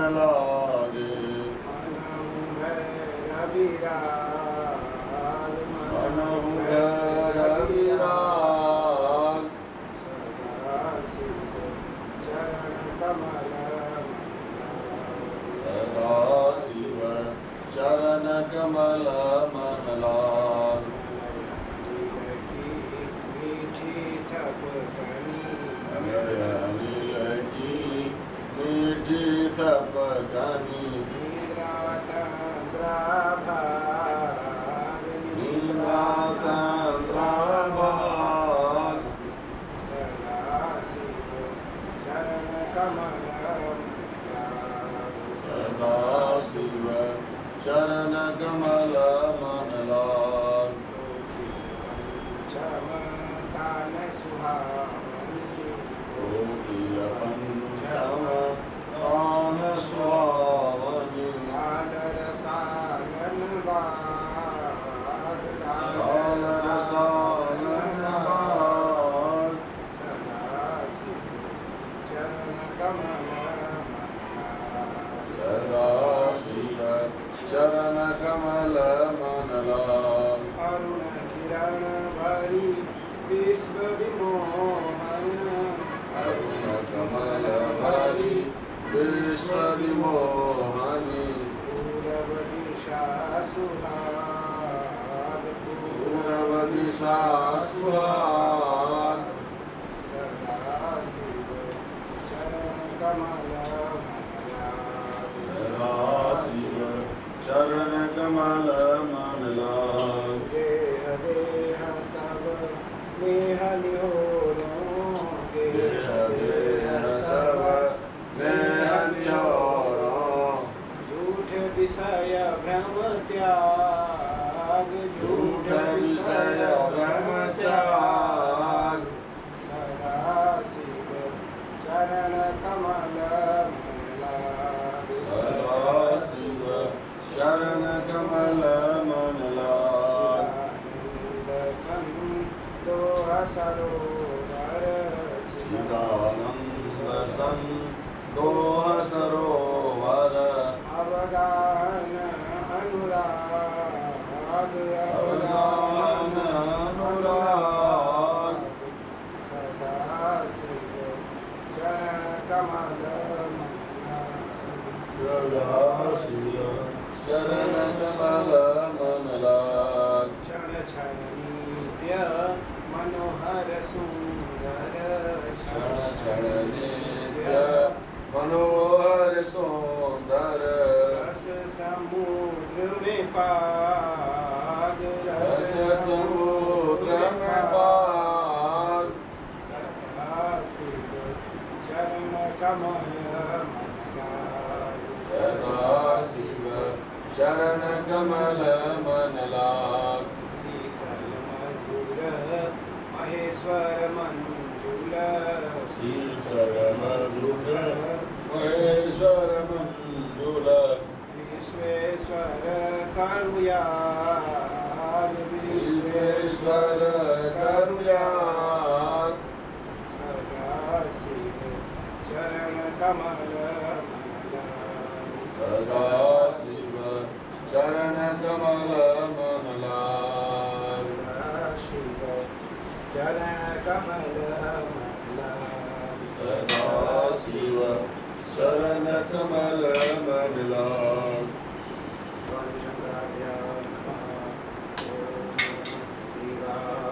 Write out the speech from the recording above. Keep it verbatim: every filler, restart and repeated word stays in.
लागे। मनहु भैरव विराग, मनहु भैरव विराग। सदा शिव चरण कमल सदा शिव चरण कमल मन लाग। मीठी थपकनी, अनय अनिल की मीठी थपकनी। निद्रा तंद्रा भाग, सदा शिव चरण कमल सदा शिव चरण कमल मन लाग। पंचमतान सुहावनी, कोकिल पंचम तान सुहावनी। लाल रसालन बाग, लाल रसालन बाग, सदा शिव चरण कमल सदा शिव चरण कमल मन लाग। अरुण किरण भरी विश्व विमोहन, अरुण कमल भरी विश्व विमोहनी। पूरब दिशा सुहाग, पूरब दिशा सुहाग, सदा शिव चरण कमल सदा शिव चरण कमल मन लाग। देह देह सब नेह निहोरों, देह देह सब नेह निहोरों। झूठ विषय भ्रम त्याग, झूठ विषय भ्रम त्याग, सदा शिव चरण कमल मन लाग। सदा शिव चरण कमल मन लाग। चिदानंद संतोष सरोवर, चिदानंद संतोष सरोवर। अवगाहन अनुराग, अवगाहन अनुराग, सदा शिव चरण कमल मन लाग। सदा शिव चरण कमल मन लाग। क्षण क्षण नित्य मनोहर सुंदर, क्षण क्षण नित्य मनोहर सुंदर। रस समुद्र में पाग, रस समुद्र में पाग, सदा शिव चरण कमल मन लाग। सदा शिव चरण कमल मन लाग। शीतल मधुर महेश्वर मंजुल, शीतल मधुर महेश्वर मंजुल। विश्वेश्वर करुयाग, विश्वेश्वर करुयाग, सदा शिव चरण कमल मन लाग। सदा शिव चरण कमल मन लाग। सदा शिव चरण कमल मन लाग। सदा शिव चरण कमल मन लाग। शंकराचार्य नमः। ओम नमः शिवाय।